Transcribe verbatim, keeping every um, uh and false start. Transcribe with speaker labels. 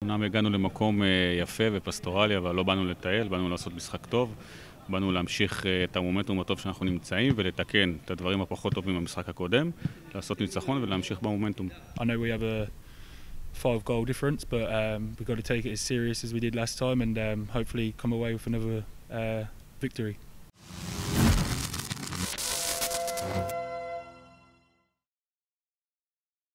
Speaker 1: אמנם הגענו למקום יפה ופסטורלי, אבל לא באנו לטייל, באנו לעשות משחק טוב, באנו להמשיך את המומנטום הטוב שאנחנו נמצאים ולתקן את הדברים הפחות טובים במשחק הקודם, לעשות ניצחון ולהמשיך במומנטום.
Speaker 2: I know we have a five goal difference, but um, we've got to take it as serious as we did last time and um, hopefully come away with another uh, victory.